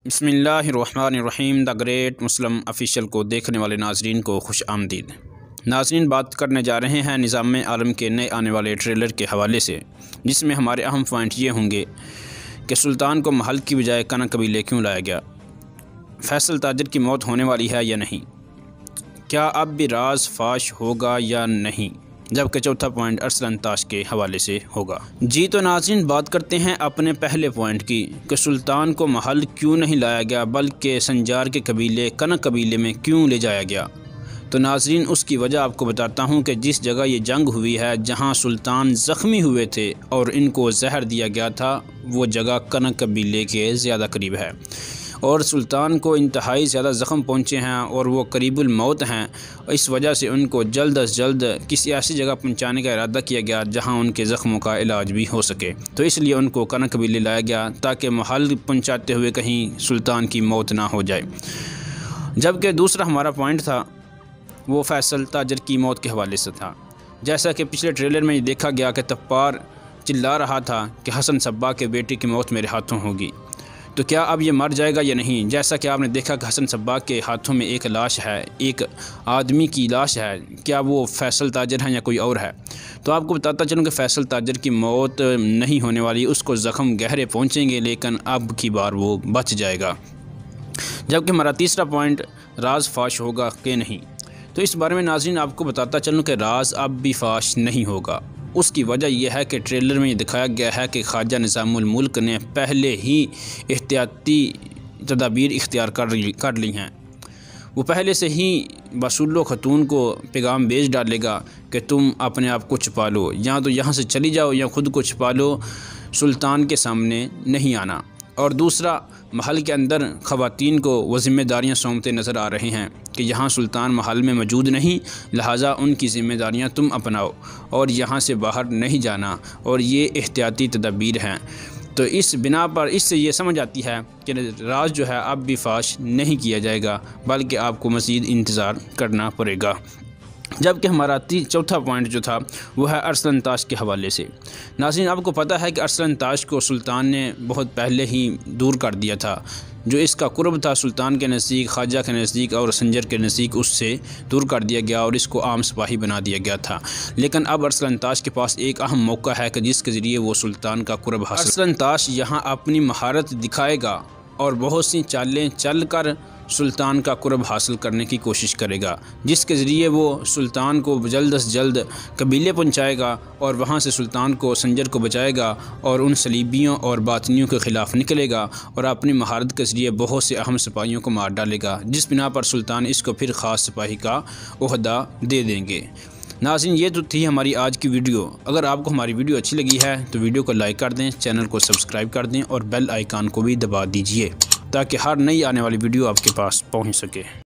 बिस्मिल्लाहिर्रहमानिर्रहीम। The great Muslim official को देखने वाले नाजरीन को खुश आमदीद। नाजरीन, बात करने जा रहे हैं निज़ाम आलम के नए आने वाले ट्रेलर के हवाले से, जिसमें हमारे अहम पॉइंट ये होंगे कि सुल्तान को महल की बजाय कनक कबीले क्यों लाया गया, फैसल ताजर की मौत होने वाली है या नहीं, क्या अब भी राज फाश होगा या नहीं, जबकि चौथा पॉइंट अरसलन ताश के हवाले से होगा। जी तो नाज़रीन, बात करते हैं अपने पहले पॉइंट की कि सुल्तान को महल क्यों नहीं लाया गया बल्कि संजार के कबीले कनक कबीले में क्यों ले जाया गया। तो नाज़रीन, उसकी वजह आपको बताता हूं कि जिस जगह ये जंग हुई है, जहां सुल्तान ज़ख्मी हुए थे और इनको जहर दिया गया था, वो जगह कनक कबीले के ज़्यादा करीब है और सुल्तान को इंतहाई ज़्यादा ज़ख्म पहुँचे हैं और वो करीबुल मौत हैं। इस वजह से उनको जल्द अज जल्द किसी ऐसी जगह पहुँचाने का इरादा किया गया जहाँ उनके ज़ख्मों का इलाज भी हो सके। तो इसलिए उनको कनक कबीले लाया गया ताकि महल पहुँचाते हुए कहीं सुल्तान की मौत ना हो जाए। जबकि दूसरा हमारा पॉइंट था वो फैसल ताजर की मौत के हवाले से था। जैसा कि पिछले ट्रेलर में देखा गया कि तप्पार चिल्ला रहा था कि हसन सब्बा के बेटे की मौत मेरे हाथों होगी, तो क्या अब ये मर जाएगा या नहीं। जैसा कि आपने देखा कि हसन सब्बा के हाथों में एक लाश है, एक आदमी की लाश है, क्या वो फैसल ताजर है या कोई और है। तो आपको बताता चलूँ कि फैसल ताजर की मौत नहीं होने वाली, उसको ज़ख्म गहरे पहुँचेंगे लेकिन अब की बार वो बच जाएगा। जबकि हमारा तीसरा पॉइंट राज फाश होगा कि नहीं, तो इस बारे में नाज़रीन आपको बताता चलूँ कि राज अब भी फाश नहीं होगा। उसकी वजह यह है कि ट्रेलर में दिखाया गया है कि ख्वाजा निज़ामुल मुल्क ने पहले ही एहतियाती तदाबीर इख्तियार कर ली हैं। वो पहले से ही बसूलो खतून को पैगाम भेज डालेगा कि तुम अपने आप को छुपा लो, या तो यहाँ से चली जाओ या ख़ुद को छुपा लो, सुल्तान के सामने नहीं आना। और दूसरा, महल के अंदर ख़वातीन को वो ज़िम्मेदारियाँ सौंपते नज़र आ रहे हैं कि यहाँ सुल्तान महल में मौजूद नहीं, लिहाजा उनकी ज़िम्मेदारियाँ तुम अपनाओ और यहाँ से बाहर नहीं जाना, और ये एहतियाती तदबीर हैं। तो इस बिना पर इससे ये समझ आती है कि राज जो है अब भी फाश नहीं किया जाएगा बल्कि आपको मज़ीद इंतज़ार करना पड़ेगा। जबकि हमारा चौथा पॉइंट जो था वो है अरसलन ताश के हवाले से। नाज़रीन, आपको पता है कि अरसलन ताश को सुल्तान ने बहुत पहले ही दूर कर दिया था। जो इसका कुर्ब था सुल्तान के नज़दीक, ख्वाजा के नज़दीक और संजर के नज़दीक, उससे दूर कर दिया गया और इसको आम सिपाही बना दिया गया था। लेकिन अब अरसलन ताश के पास एक अहम मौका है कि जिसके ज़रिए वो सुल्तान का कुर्ब हासिल। अरसलन ताश यहाँ अपनी महारत दिखाएगा और बहुत सी चालें चल कर सुल्तान का कुर्ब हासिल करने की कोशिश करेगा, जिसके ज़रिए वो सुल्तान को जल्द से जल्द कबीले पहुंचाएगा और वहां से सुल्तान को संजर को बचाएगा और उन सलीबियों और बातनियों के ख़िलाफ़ निकलेगा और अपनी महारत के ज़रिए बहुत से अहम सिपाहियों को मार डालेगा, जिस बिना पर सुल्तान इसको फिर ख़ास सिपाही का ओहदा दे देंगे। नाज़रीन, ये तो थी हमारी आज की वीडियो। अगर आपको हमारी वीडियो अच्छी लगी है तो वीडियो को लाइक कर दें, चैनल को सब्सक्राइब कर दें और बेल आइकन को भी दबा दीजिए ताकि हर नई आने वाली वीडियो आपके पास पहुंच सके।